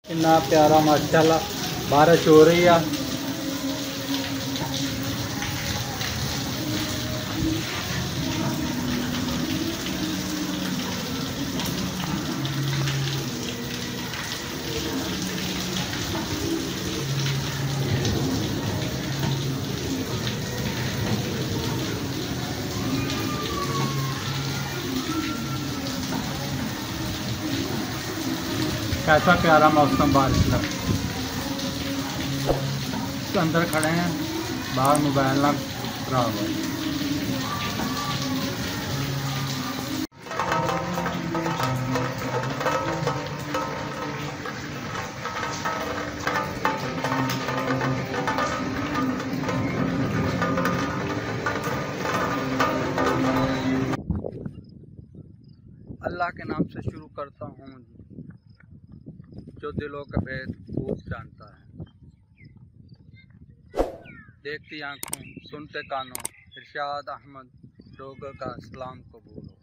इतना प्यारा माशाल्लाह बारिश हो रही है। कैसा प्यारा मौसम बारिश का। अंदर खड़े हैं, बाहर मोबाइल ना खराब हो। अल्लाह के नाम से शुरू करता हूँ जो दिलों का भेद खूब जानता है। देखती आंखों सुनते कानों इरशाद अहमद डोगर का सलाम कबूल हो।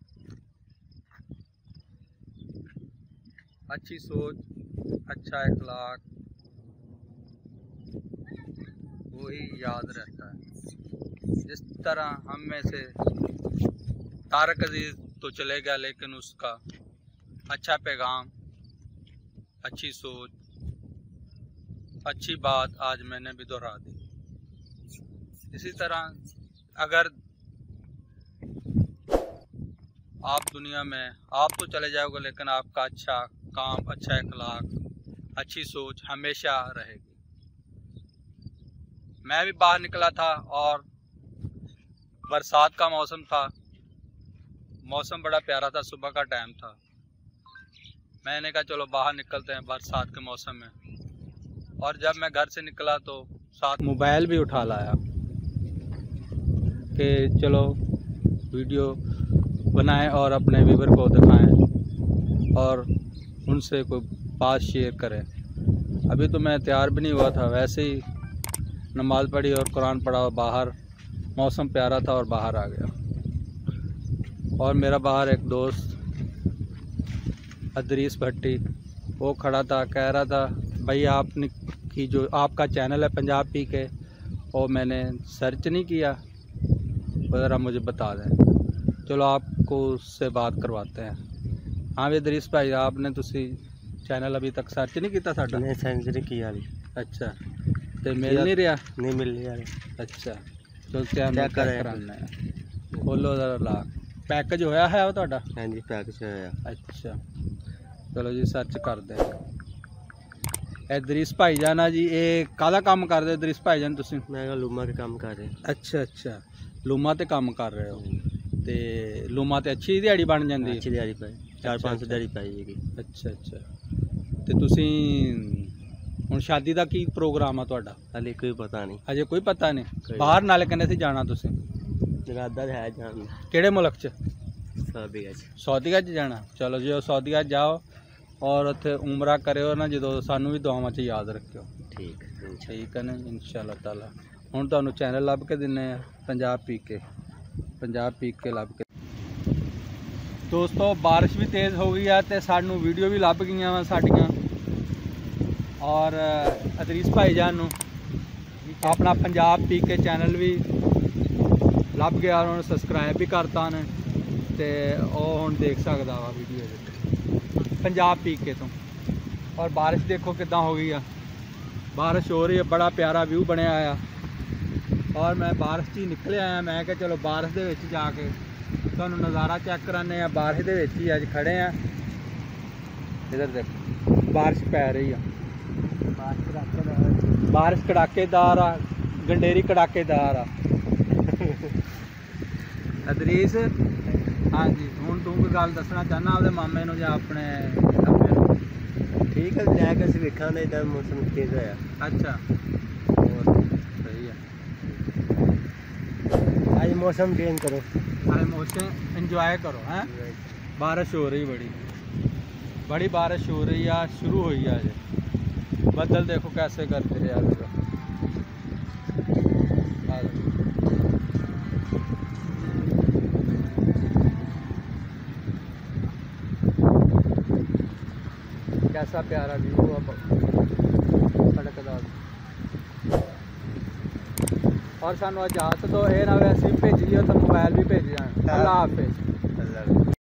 अच्छी सोच अच्छा इखलाक वही याद रहता है। जिस तरह हम में से तारक अजीज तो चले गया, लेकिन उसका अच्छा पैगाम, अच्छी सोच, अच्छी बात आज मैंने भी दोहरा दी। इसी तरह अगर आप दुनिया में आप तो चले जाओगे, लेकिन आपका अच्छा काम, अच्छा इखलाक, अच्छी सोच हमेशा रहेगी। मैं भी बाहर निकला था और बरसात का मौसम था। मौसम बड़ा प्यारा था, सुबह का टाइम था। मैंने कहा चलो बाहर निकलते हैं बरसात के मौसम में। और जब मैं घर से निकला तो साथ मोबाइल भी उठा लाया कि चलो वीडियो बनाएं और अपने व्यूअर को दिखाएं और उनसे कोई बात शेयर करें। अभी तो मैं तैयार भी नहीं हुआ था, वैसे ही नमाज़ पढ़ी और कुरान पढ़ा और बाहर मौसम प्यारा था और बाहर आ गया। और मेरा बाहर एक दोस्त अदरीस भट्टी वो खड़ा था, कह रहा था भाई आपने की जो आपका चैनल है पंजाब पीके, और मैंने सर्च नहीं किया, ज़रा मुझे बता दें। चलो आपको उससे बात करवाते हैं। हाँ भी अदरीस भाई, आपने तुसी चैनल अभी तक सर्च नहीं किया साडा? नहीं सर्च नहीं किया अभी। अच्छा, तो मिल नहीं रहा? नहीं मिल रहा। अच्छा, चलो चैनल कराना है। खोलो ज़रा ला पैकेज होया है वो ਤੁਹਾਡਾ? हाँ जी पैकेज होया। अच्छा चलो जी सर्च कर दे। इदरीस भाईजान जी, ये काहदा काम करदे इदरीस भाईजान तुसीं? मैं लूमा के काम कर रहा। अच्छा अच्छा, लूमा ते काम कर रहे हो। ते लूमा ते अच्छी दिहाड़ी बन जांदी? अच्छी दिहाड़ी पाई, 4-5 दिहाड़ी पाई। अच्छा अच्छा, ते तुसीं हुण शादी दा की प्रोग्राम है तुहाडा? हाले कोई पता नहीं। अजे कोई पता नहीं। बाहर नाले कन्ने सी जाना तुसीं? इरादा है जान। किहड़े मुल्क च? सऊदीया च। सऊदीया च जाना? चलो जी सऊदीया जाओ और उत्थे उमरा करो ना, जो सानू भी दुआवां च याद रखियो। ठीक है ना, इंशाअल्लाह ताला। हुण तुहानू चैनल लभ के दिन्ने आ पंजाब पीके, पंजाब पीके लभ के। दोस्तों बारिश भी तेज़ हो गई है तो सानू वीडियो भी लभ गई वा साडियां, और अदरीस भाईजान नू अपना पंजाब पीके चैनल भी लभ गया, उन्होंने सबसक्राइब भी करता ने, तो वह हुण देख सकता वा वीडियो पंजाब पीके तो। और बारिश देखो कितना हो गई है, बारिश हो रही है, बड़ा प्यारा व्यू बनया आया। और मैं बारिश ही निकले आया, मैं क्या चलो बारिश दे विच जाके तुहानू नज़ारा चेक कराने। बारिश दे विच ही अज खड़े हैं। इधर देखो बारिश पै रही है, बारिश कड़ाकेदार आ, गंडेरी कड़ाकेदार आ। अदरीस हाँ जी, हूँ तू कोई गल दसना चाहना अपने मामे नूं जां अपने अब्बे नूं? ठीक है जाके असीं वेखांगे इधर मौसम चेंज होया। अच्छा सही है, आज मौसम चेंज करो, आज मौसम इंजॉय करो। हैं बारिश हो रही, बड़ी बड़ी बारिश हो रही है, शुरू हुई है अजे। बदल देखो कैसे करते हैं यार। कैसा प्यारा व्यू अब सड़क का। और सानू इजाजत दो, ये ना वैसे भेजिए तो मोबाइल भी भेज जाए। अल्लाह हाफिज।